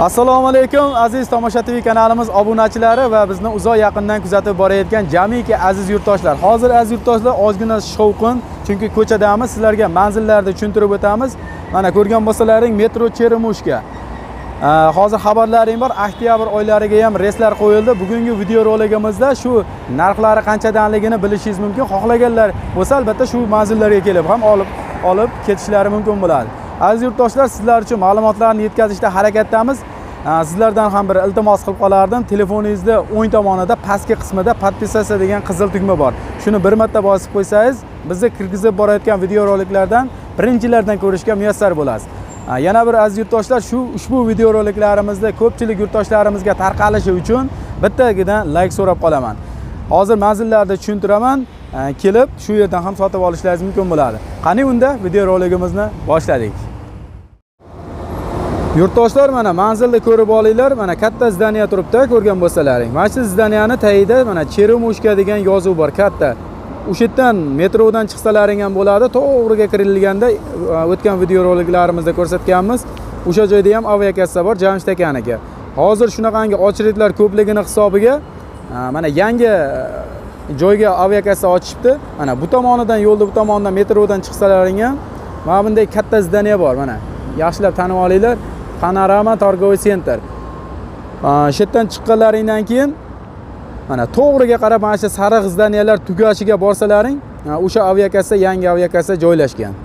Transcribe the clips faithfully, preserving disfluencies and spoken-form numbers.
Assalomu alaykum aziz Tomosha T V kanalimiz obunachilari va bizni uzoq yaqindan kuzatib borayotgan jamiki aziz yurtdoshlar. Hozir aziz yurtdoshlar ozgina shovqin, chunki ko'chadamiz, sizlarga manzillarni tushuntirib o'tamiz. Mana ko'rgan bo'lsalaring metro Cheremushka. Hozir xabarlaring bor, oktyabr oylariga ham reyslar qo'yildi. Bugungi video roligimizda shu narxlari qanchadanligini bilishingiz mumkin. Xohlaganlar bo'lsa albatta shu manzillarga kelib ham olib olib ketishlari mumkin bo'ladi. Aziz yurtdoshlar, sizlar uchun ma'lumotlarni yetkazishda harakatdamiz. Sizlardan ham bir iltimos qilib qolardim. Telefoningizda o'ng tomonida pastki qismida podpisatsiya degan qizil tugma bor. Shuni bir marta bosib qo'ysangiz, bizni kirgizib borayotgan video roliklardan birinchilardan ko'rishga muyassar bo'lasiz. Yana bir aziz yurtdoshlar, shu ushbu video roliklarimizda ko'pchilik yurtdoshlarimizga tarqalishi uchun bittagidan like so'rab qolaman. Hozir manzillarni tushuntiraman. Kelib shu yerdan ham sotib olishlaringiz mumkin bo'ladi. Qani unda video roligimizni boshladik. Yurtdoshlar, mana manzilni ko'rib olinglar. Mana katta zdaniya turibdi, ko'rgan bo'lsalaring. Mana shu zdaniyani tagida mana Cheremushka degan yozuv bor, katta. O'sha yerdan metrodan chiqsalaring ham bo'ladi. To'g'riga kirilganda o'tgan video roliklarimizda ko'rsatganmiz. O'sha joyda ham aviakassa bor, Jamshid akaniga. Hozir shunaqangi ochliklar ko'pligini hisobiga mana yangi joyga aviakassa ochibdi. Mana bu tomonidan yo'lda, bu tomonidan metrodan chiqsalaring ham mana bunday katta zdaniya bor. Mana yaxshilab tanib olinglar. Panorama Торговый center. Shu yerdan chiqqanlaringdan keyin mana to'g'riga qarab mana shu sariq zdaniyalar tugashiga borsalaring, o'sha aviakassa, yangi aviakassa joylashgan.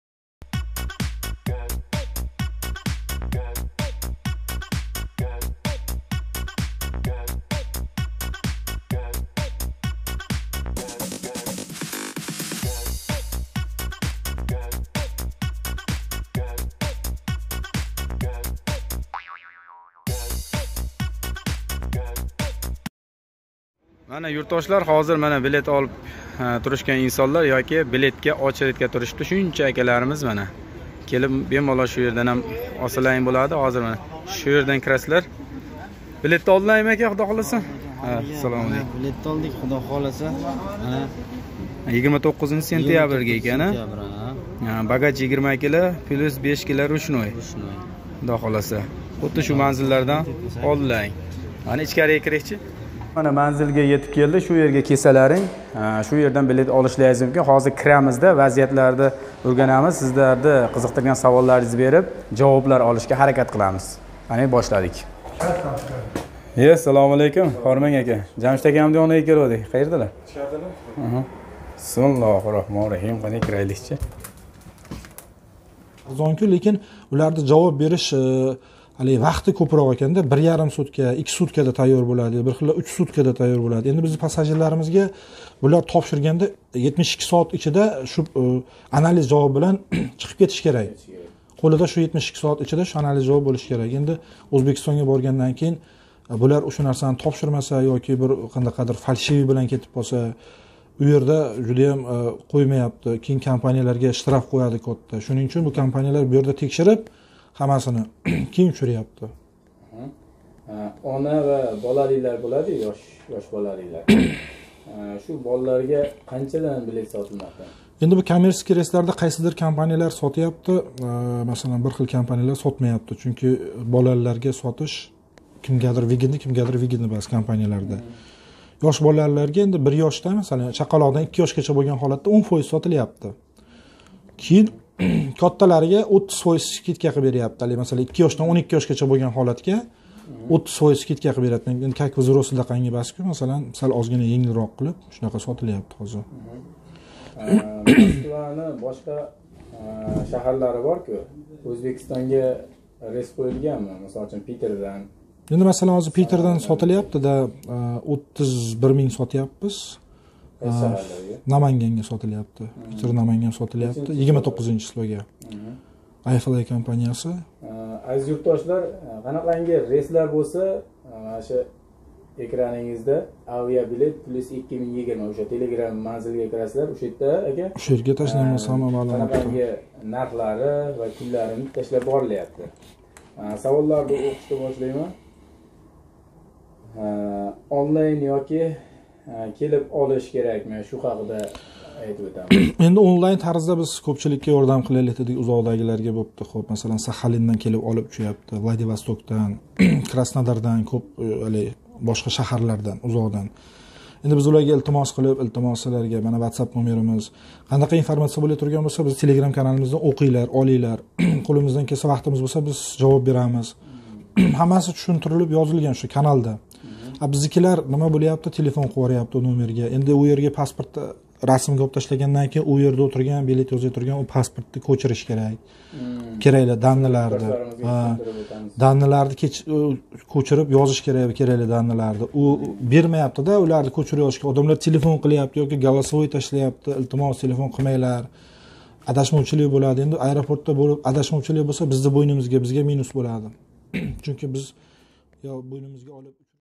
Mana yurtdoshlar, hozir mana bilet olib turishgan insonlar yoki biletga ochretga turishdi. Shuncha akalarimiz mana kelib bemalol shu yerdan ham olsalang bo'ladi. Hozir mana shu yerdan kirasizlar. Biletni oldingmi aka, xudo xolasa? Ha, assalomu alaykum. Biletni oldik, xudo xolasa. Mana yigirma to'qqizinchi sentyabrga ekan, ha. Bagaj yigirma kilo plus besh kilo rushnoy. Xudo xolasa. Xuddi shu manzillardan olding. Mana ichkariga kiraychi. Mana manzilga yetib keldi. Shu yerga kelsalaring, shu yerdan bilet olishlaringiz mumkin. Hozir kiramizda vaziyatlarni o'rganamiz. Sizlarni qiziqtirgan savollaringizni berib, javoblar olishga harakat qilamiz. Qani boshladik. Ye, assalomu alaykum. Hormang aka. Jamshid aka hamda yoniga keldik. Qayerdalar? Ichkaridalar. Aha. Bismillahirrohmanirrohim. Qani kiraylikchi. Arzon-ku, lekin ularda javob berish hali vaqti ko'proq ekanda, bir yarim sutka, ikki sutkada tayyor bo'ladi, bir xil uch sutkada tayyor bo'ladi. Endi bizning passajirlarimizga bular topshirganda yetmish ikki soat ichida shu analiz javob bilan chiqib ketish kerak. Qo'lida shu yetmish ikki soat ichida shu analiz javob bo'lishi kerak. Endi O'zbekistonga borgandan keyin bular o'sha narsani topshirmasa yoki bir qandaydir falshiviy bilan ketib qolsa, u yerda juda ham qo'ymayapti. Keyin kompaniyalarga shtraf qo'yadi katta. Shuning uchun bu kompaniyalar bu yerda tekshirib hammasini keyin tushiryapti. Ona va bolaliklar bo'ladi, yosh yosh bolaliklar. Shu bolalarga qanchadan bilet sotilmoqda? Endi bu kommersiya reyslarda qaysidir kompaniyalar sotyapti, masalan bir xil kompaniyalar sotmayapti. Chunki bolalarga sotish kimgadir vigidni, kimgadir vigidni bas kompaniyalarda. Yosh bolalarga endi bir yoshda, masalan chaqaloqdan ikki yoshgacha bo'lgan holatda o'n foiz sotilyapti. Keyin kattalariga o'ttiz foiz skidka qilib beryapti. Masalan ikki yoshdan o'n ikki yoshgacha bo'lgan holatga o'ttiz foiz skidka qilib beryapti. Endi как взрослый qangi basku, masalan, sal ozgina yengilroq qilib shunaqa sotilyapti hozir. Moskvani boshqa shaharlari bor-ku, O'zbekistonga reys qo'yilganmi? Masalan, Peterdan. Endi masalan hozir Peterdan sotilyapti-da, o'ttiz bir ming sotyapmiz. Namanganga sotilyapti. Peter Namangan sotilyapti yigirma to'qqizinchi sloga. Ayfly kompaniyasi. Aziz yurtdoshlar, qanaqangi reyslar bo'lsa, mana shu ekraningizda aviabilet plus ikki ming yigirma o'sha Telegram manzilga kirasizlar, o'sha yerda aka. O'sha yerga tashlanmas hamma ma'lumotlar. Qanaqangi narxlari va kunlarini tashlab borilyapti. Savollarni o'qishga boshlayman. Onlayn yoki kelib olish kerakmi? Shu haqida aytib o'tamiz. Endi onlayn tarzda biz ko'pchilikka yordam qilaylik dedik, uzoqdagilarga bo'pti. Xo'p, masalan, Saxalindan kelib olib tushyapti, Vladivostokdan, Krasnodardan, ko'p hali boshqa shaharlardan, uzoqdan. Endi biz ularga iltimos qilib, iltimos sizlarga mana WhatsApp nomerimiz, qanaqa informatsiya bo'la turgan bo'lsa, biz Telegram kanalimizdan o'qinglar, olinglar. Qo'limizdan kelsa, vaqtimiz bo'lsa, biz javob beramiz. Hammasi tushuntirilib yozilgan shu kanalda. A biznikilar nima bo'lyapti? Telefon qo'yayapti nomerga. Endi u yerga pasportni rasmga olib tashlagandan keyin u yerda o'tirgan, bilet yozib turgan u pasportni ko'chirish kerak. Kerakli danlarni. Ha. Danlarni ko'chirib yozish kerak, kerakli danlarni. U bermayapti-da, ularni ko'chirib yozishga. Odamlar telefon qilyapti yoki голосовой tashlayapti. Iltimos telefon qilmanglar. Adashmovchilik bo'ladi. Endi aeroportda bo'lib adashmovchilik bo'lsa, bizning bo'ynimizga, bizga minus bo'ladi. Chunki biz yo bo'ynimizga olib